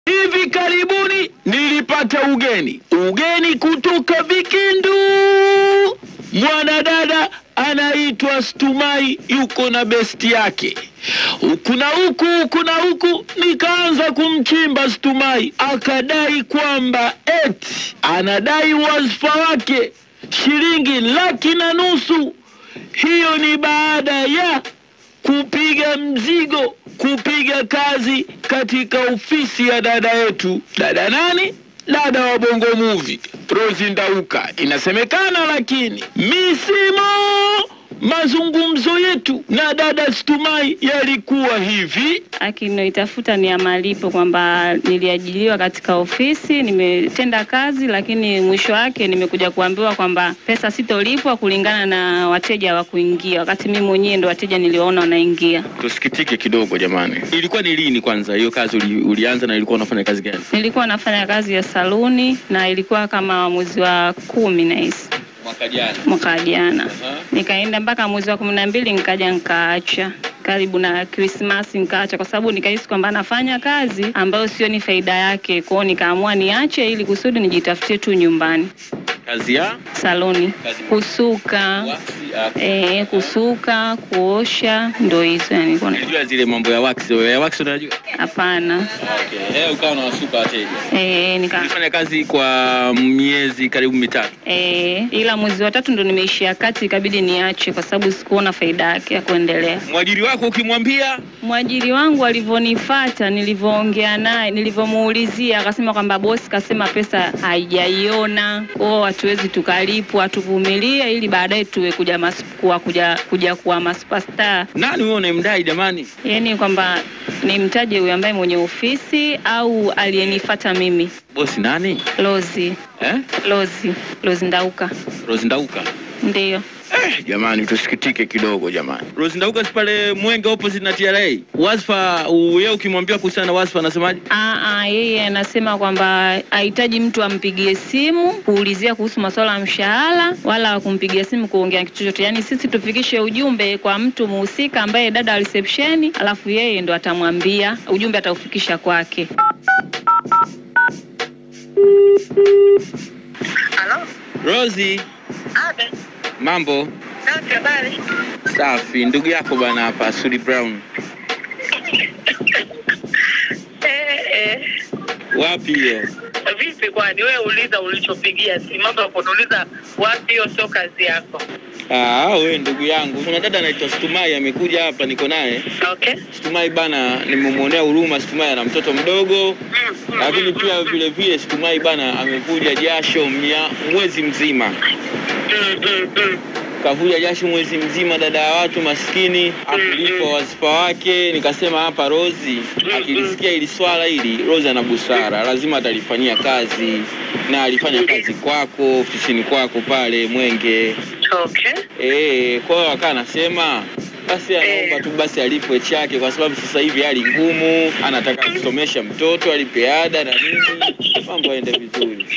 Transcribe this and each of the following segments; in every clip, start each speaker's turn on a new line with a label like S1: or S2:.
S1: Hivi karibuni nilipata ugeni kutoka Vikindu. Mwanadada anaitwa Stumai, yuko na besti yake. Huku na huku nikaanza kumchimba Stumai. Akadai kwamba anadai wazifa wake shilingi 1,500,000. Hiyo ni baada ya kupiga mzigo, kupiga kazi katika ofisi ya dada yetu. Dada nani? Dada wa Bongo Movie, Rose Ndauka. Inasemekana lakini misimo mazungumzo yetu na dada Stumai yalikuwa hivi.
S2: Akinoitafuta ni ya malipo, kwamba niliajiliwa katika ofisi, nimetenda kazi, lakini mwisho wake nimekuja kuambiwa kwamba pesa sitolipwa kulingana na wateja wa kuingia, wakati mimi mwenyewe ndo wateja niliwaona wanaingia.
S1: Tusikitike kidogo jamani. Ilikuwa ni lini kwanza hiyo kazi ulianza, na ilikuwa unafanya kazi gani?
S2: Nilikuwa nafanya kazi ya saluni, na ilikuwa kama mwezi wa 10 na hisi. Mwaka jana. Nikaenda mpaka mwezi wa 12 nikaja nikaacha. Karibu na Christmas nikaacha, kwa sababu nikahisi kwamba nafanya kazi ambayo sio ni faida yake. Kwa hiyo nikaamua niache ili kusudi nijitafutie tu nyumbani.
S1: Kazi ya
S2: saloni, kusuka, kusuka, kuosha, ndo hizo yani.
S1: Unajua zile mambo ya wax unajua?
S2: Hapana.
S1: Okay. Ukawa unawasuka wateja?
S2: Nilifanya
S1: kazi kwa miezi karibu 3.
S2: Ila mwezi wa 3 ndo nimeishia kati, ikabidi niache kwa sababu sikuona faida yake ya kuendelea.
S1: Mwajiri wako ukimwambia?
S2: Mwajiri wangu alivonifuata, nilivyoongea naye, nilivyomuulizia, akasema kwamba bosi kasema pesa haijaiona. Hatuwezi tukalipwa, tuvumilie ili baadaye tuwe kuja kuwa superstar.
S1: Nani wewe unamdai jamani?
S2: Yaani kwamba nimtaje huyu ambaye mwenye ofisi au aliyenifuata mimi?
S1: Bosi nani?
S2: Lozi. Lozi Ndauka.
S1: Rose Ndauka?
S2: Ndio.
S1: Jamani tusikitike kidogo jamani. Rose Ndauka si pale Mwenge opposite na TRA. Wazifa wewe ukimwambia kuhusiana na wazifa anasemaje?
S2: Yeye anasema kwamba hahitaji mtu ampigie simu kuulizia kuhusu masuala ya mshahara, wala kumpigia simu kuongea kitu chochote. Yaani sisi tufikishe ujumbe kwa mtu muhusika ambaye dada wa reception, alafu yeye ndo atamwambia, ujumbe ataufikisha kwake.
S3: Hello?
S1: Rosie. Mambo?
S3: Habari.
S1: Safi, ndugu yako bana hapa, Sudi Brown. Wapi hiyo?
S3: Vipi kwani wewe uliza ulichopigia si mambo ya kuuliza wapi, hiyo sio kazi yako.
S1: Wewe ndugu yangu. Kuna dada anaitwa Stumai amekuja hapa, niko naye.
S3: Okay.
S1: Stumai bana nimemuonea huruma. Stumai ana mtoto mdogo. Lakini pia vile Stumai bana amevuja jasho mwezi mzima. Kavuja jasho mwezi mzima, dada ya watu maskini, akulipwa wazifa wake. Nikasema hapa Rosie akilisikia ili swala hili, Rosie ana busara, lazima atalifanyia kazi, na alifanya kazi kwako, ofisini kwako pale Mwenge.
S3: Okay.
S1: Kwa hiyo akanasema basi anaomba tu basi alipwe chake, kwa sababu sasa hivi hali ngumu, anataka kusomesha mtoto, alipe ada na nini, mambo yaende vizuri.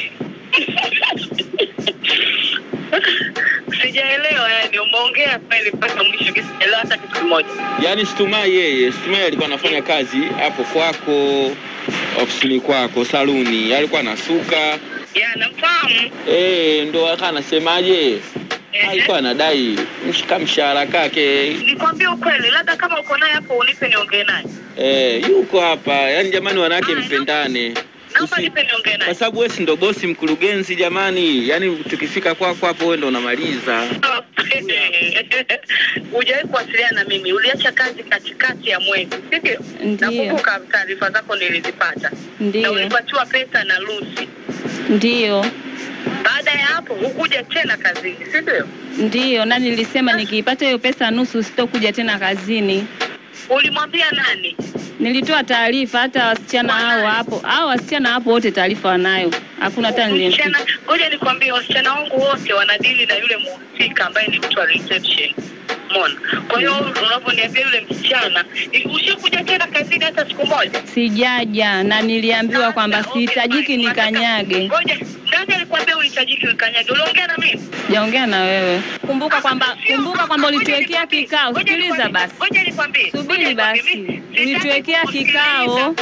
S3: Sijaelewa yani umeongea kweli mpaka mwisho, sijaelewa hata kitu kimoja.
S1: Yaani Stumai alikuwa anafanya kazi hapo kwako, ofisini kwako, saluni, alikuwa anasuka.
S3: Namfahamu.
S1: Ndo akanasemaje? Alikuwa anadai mshahara kake.
S3: Nikwambie ukweli, labda kama uko naye hapo unipe niongee naye.
S1: Yuko hapa. Yaani jamani wanawake mpendane.
S3: Naomba nipe niongee naye.
S1: Kwa sababu wewe ndo bosi mkurugenzi jamani. Yaani tukifika kwako hapo wewe ndo unamaliza.
S3: Hujawahi kuwasiliana na mimi, uliacha kazi katikati ya mwezi, sivyo? Nakumbuka taarifa zako nilizipata. Na ulipatiwa pesa na Lucy.
S2: Ndio.
S3: Baada ya hapo hukuja tena kazini, sivyo?
S2: Ndio, na nilisema nikiipata hiyo pesa nusu sitokuja tena kazini.
S3: Ulimwambia nani?
S2: Nilitoa taarifa, hata wasichana wasichana hapo wote taarifa wanayo. Hakuna hata
S3: nilimfikia. Ngoja nikwambie, wasichana wangu wote wanadili na yule mhusika ambaye ni mtu wa reception. Mona. Kwa hiyo unaponiambia yule msichana, ushakuja tena kazini hata siku moja?
S2: Sijaja, na niliambiwa kwamba sihitajiki nikanyage.
S3: Ngoja, nani alikwambia uhitajiki nikanyage? Uliongea na mimi?
S2: Sijaongea na wewe. Kumbuka kwamba ulituwekea kikao. Sikiliza basi.
S3: Ngoja nikwambie.
S2: Subiri basi. Ulituwekea kikao.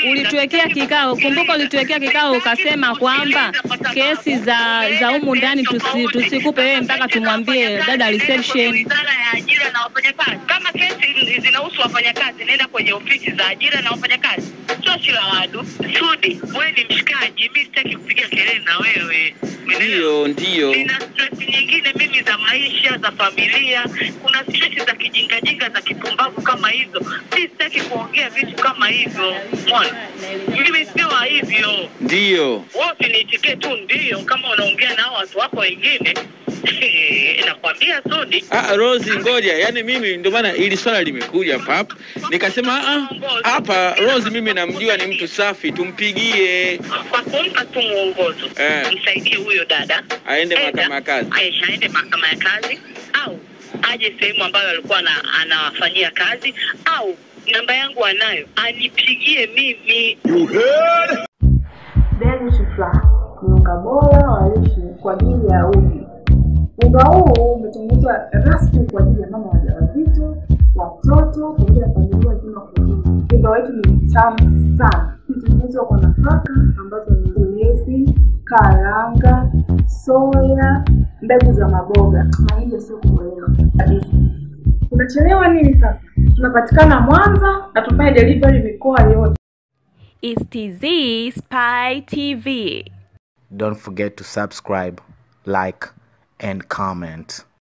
S2: ulituwekea kikao, kumbuka ulituwekea kikao ukasema kwamba kesi za humu ndani tusikupe wewe mpaka tumwambie dada reception.
S3: Wizara ya ajira na wafanyakazi. Kama kesi zinahusu wafanyakazi, nenda kwenye ofisi za ajira na wafanyakazi. Sio Shilawadu. Sudi, wewe ni mshikaji, mimi sitaki kupiga kelele na wewe.
S1: Ndio.
S3: Nina stress nyingine mimi za maisha, za familia. Kuna stress za kijinga za kipumbavu kama hizo. Mimi sitaki kuongea vitu kama hivyo. Mbona? Mimi sio hivyo.
S1: Ndio.
S3: Wote niitikie tu ndio kama unaongea na watu wako wengine. Nakwambia Sudi.
S1: Rose ngoja, yani mimi ndio maana ili swala limekuja hapa. Nikasema hapa Rose mimi namjua ni mtu safi, tumpigie.
S3: Kwa kumpa tu mwongozo. Msaidie huyo dada.
S1: Aende mahakama ya kazi.
S3: Aende mahakama ya kazi au aje sehemu ambayo alikuwa anawafanyia kazi au namba yangu anayo, anipigie mimi.
S4: You heard? Mbegu Shufla ni unga bora wa lishe kwa ajili ya uji. Unga huu umetengenezwa rasmi kwa ajili ya mama wajawazito, watoto, pamoja na familia nzima kwa ujumla. Unga wetu ni mtamu sana. Umetengenezwa kwa nafaka ambazo ni ulezi, karanga, soya, mbegu za maboga. Mahindi sio kuelewa kabisa. Unachelewa nini sasa? Tunapatikana Mwanza na tufanye delivery mikoa yote.
S5: It's TZ Spy TV.
S6: Don't forget to subscribe, like, and comment.